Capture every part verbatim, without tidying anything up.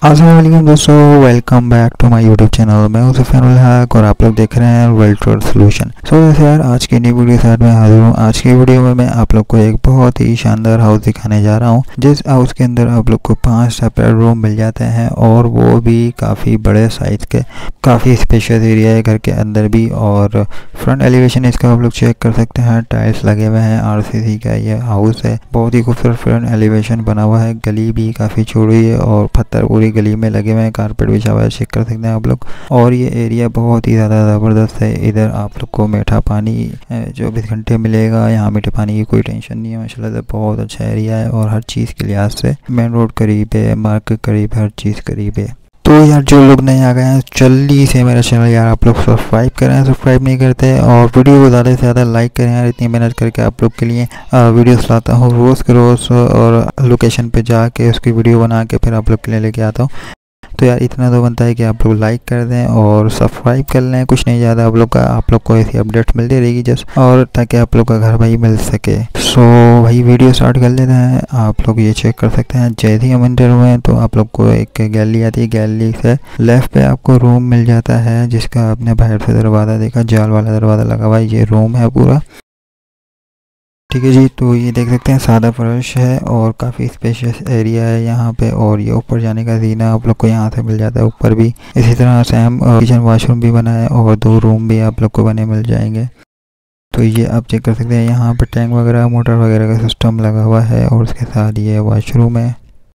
अस्सलाम वालेकुम दोस्तों, welcome back to my YouTube channel. मैं हूं सुफियानुल हक और आप लोग देख रहे हैं वर्ल्ड टूर सॉल्यूशन। सो वैसे यार आज की न्यू वीडियो के साथ मैं हाजिर हूं। आज की वीडियो में मैं आप लोग को एक बहुत ही शानदार हाउस दिखाने जा रहा हूं, जिस हाउस के अंदर आप लोग को पांच सेपरेट रूम मिल जाते हैं और वो भी काफ़ी बड़े साइज़ के। काफ़ी स्पेशियस एरिया है घर के अंदर भी। और फ्रंट एलिवेशन इसका आप लोग चेक कर सकते हैं, टाइल्स लगे हुए हैं। आरसीसी का ये हाउस है, बहुत ही खूबसूरत फ्रंट एलिवेशन बना हुआ है। गली भी काफ़ी चौड़ी है और पत्थर पूरी गली में लगे हुए हैं, कारपेट बिछा हुआ है, चेक कर सकते हैं आप लोग। और ये एरिया बहुत ही ज़्यादा ज़बरदस्त है। इधर आप लोग को मीठा पानी चौबीस घंटे मिलेगा। यहाँ मीठे पानी की कोई टेंशन नहीं है माशाल्लाह से। बहुत अच्छा एरिया है और हर चीज़ के लिहाज से मेन रोड करीब है, मार्केट करीब है, हर चीज़ करीब है। तो यार जो लोग नए आ गए हैं जल्दी से मेरा चैनल यार आप लोग सब्सक्राइब करें, सब्सक्राइब नहीं करते, और वीडियो को ज़्यादा से ज़्यादा लाइक करें यार। इतनी मेहनत करके आप लोग के लिए वीडियोस लाता हूँ रोज़ के रोज़, और लोकेशन पे जाके उसकी वीडियो बना के फिर आप लोग के लिए लेके आता हूँ। तो यार इतना तो बनता है कि आप लोग लाइक कर दें और सब्सक्राइब कर लें। कुछ नहीं ज़्यादा आप लोग का, आप लोग को ऐसी अपडेट मिलती रहेगी जस्ट, और ताकि आप लोग का घर भाई मिल सके। सो भाई वीडियो स्टार्ट कर लेते हैं। आप लोग ये चेक कर सकते हैं, जैसे ही हम इंटर हुए हैं तो आप लोग को एक गैलरी आती है। गैलरी से लेफ्ट पे आपको रूम मिल जाता है, जिसका आपने बाहर से दरवाज़ा देखा, जाल वाला दरवाज़ा लगा हुआ है। ये रूम है पूरा, ठीक है जी। तो ये देख सकते हैं सादा फर्श है और काफ़ी स्पेशियस एरिया है यहाँ पे। और ये ऊपर जाने का जीना आप लोग को यहाँ से मिल जाता है। ऊपर भी इसी तरह सेम किचन वाशरूम भी बना है और दो रूम भी आप लोग को बने मिल जाएंगे। तो ये आप चेक कर सकते हैं, यहाँ पे टैंक वगैरह मोटर वगैरह का सिस्टम लगा हुआ है और उसके साथ ये वॉशरूम है।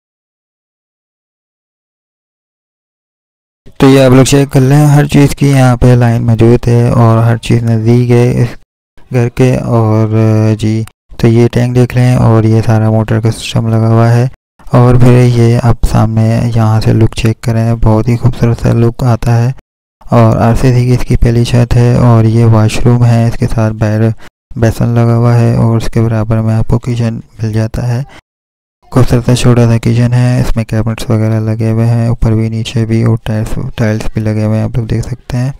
तो ये आप लोग चेक कर लें, हर चीज़ की यहाँ पे लाइन मौजूद है और हर चीज़ नज़दीक है इस घर के। और जी तो ये टैंक देख लें और ये सारा मोटर का सिस्टम लगा हुआ है। और फिर ये आप सामने यहाँ से लुक चेक करें, बहुत ही खूबसूरत सा लुक आता है। और आरसीसी की इसकी पहली छत है और ये वॉशरूम है, इसके साथ बाहर बेसन लगा हुआ है और उसके बराबर में आपको किचन मिल जाता है। खूबसूरत सा छोटा सा किचन है, इसमें कैबिनेट्स वगैरह लगे हुए हैं, ऊपर भी नीचे भी, और टाइल्स टाइल्स भी लगे हुए हैं, आप लोग देख सकते हैं।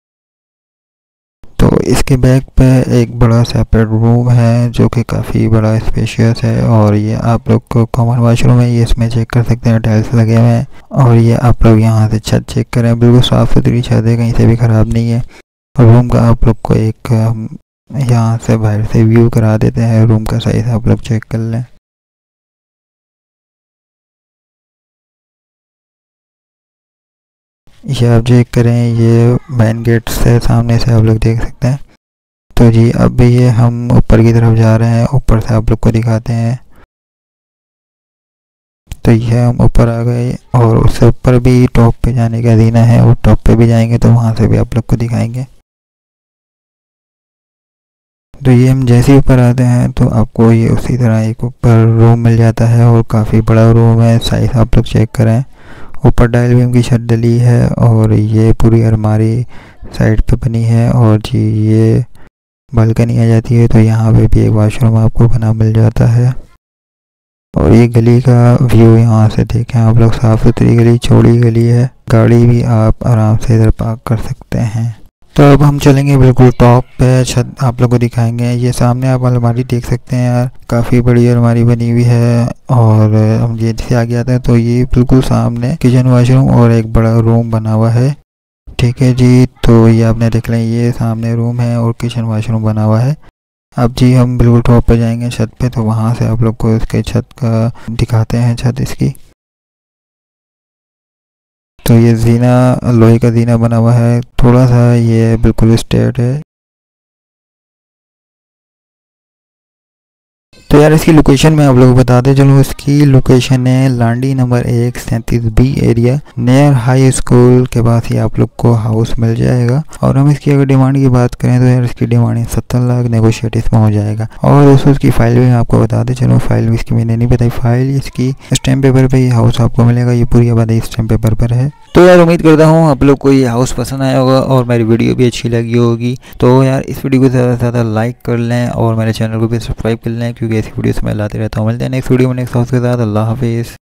तो इसके बैक पे एक बड़ा सेपरेट रूम है जो कि काफ़ी बड़ा स्पेशियस है। और ये आप लोग को कॉमन वॉशरूम है, ये इसमें चेक कर सकते हैं, टाइल्स लगे हुए हैं। और ये आप लोग यहाँ से छत चेक करें, बिल्कुल साफ़ सुथरी छत है, कहीं से भी ख़राब नहीं है। और रूम का आप लोग को एक यहाँ से बाहर से व्यू करा देते हैं, रूम का साइज़ आप लोग चेक कर लें। ये आप चेक करें, ये मेन गेट से सामने से आप लोग देख सकते हैं। तो जी अब ये हम ऊपर की तरफ जा रहे हैं, ऊपर से आप लोग को दिखाते हैं। तो ये हम ऊपर आ गए और उससे ऊपर भी टॉप पे जाने का जीना है, और टॉप पे भी जाएंगे तो वहाँ से भी आप लोग को दिखाएंगे। तो ये हम जैसे ही ऊपर आते हैं तो आपको ये उसी तरह एक ऊपर रूम मिल जाता है और काफ़ी बड़ा रूम है। साइज आप लोग चेक करें, ऊपर डायल बीम की छत डली है और ये पूरी अलमारी साइड पे बनी है। और जी ये बालकनी आ जाती है, तो यहाँ पे भी एक वॉशरूम आपको बना मिल जाता है। और ये गली का व्यू यहाँ से देखें आप लोग, साफ़ सुथरी गली, चौड़ी गली है, गाड़ी भी आप आराम से इधर पार्क कर सकते हैं। तो अब हम चलेंगे बिल्कुल टॉप पे, छत आप लोग को दिखाएंगे। ये सामने आप अलमारी देख सकते हैं यार, काफ़ी बड़ी अलमारी बनी हुई है। और हम ये से आगे आते हैं तो ये बिल्कुल सामने किचन वॉशरूम और एक बड़ा रूम बना हुआ है, ठीक है जी। तो ये आपने देख लें, ये सामने रूम है और किचन वॉशरूम बना हुआ है। अब जी हम बिल्कुल टॉप पे जाएंगे छत पे, तो वहाँ से आप लोग को इसके छत का दिखाते हैं, छत इसकी। तो ये जीना लोहे का जीना बना हुआ है, थोड़ा सा ये बिल्कुल स्ट्रेट है। तो यार इसकी लोकेशन मैं आप लोग को बताते चलूँ। इसकी लोकेशन है लांडी नंबर एक सैंतीस B area, near high school के पास ही आप लोग को हाउस मिल जाएगा। और हम इसकी अगर डिमांड की बात करें तो यार इसकी डिमांड है सत्तर लाख, नेगोशिएट इसमें हो जाएगा। और दोस्तों इसकी फाइल भी मैं आपको बताते चलूँ, फाइल भी इसकी मैंने नहीं बताई। फाइल इसकी स्टैम्प पेपर पे ये हाउस आपको मिलेगा, ये पूरी आबादी स्टैम्प पेपर पर है। तो यार उम्मीद करता हूँ आप लोग को ये हाउस पसंद आया होगा और मेरी वीडियो भी अच्छी लगी होगी। तो यार इस वीडियो को ज़्यादा से ज़्यादा लाइक कर लें और मेरे चैनल को भी सब्सक्राइब कर लें, क्योंकि ऐसी वीडियोस मैं लाते रहता हूँ। मिलते हैं नेक्स्ट वीडियो में नेक्स्ट हाउस के साथ। अल्लाह हाफिज़।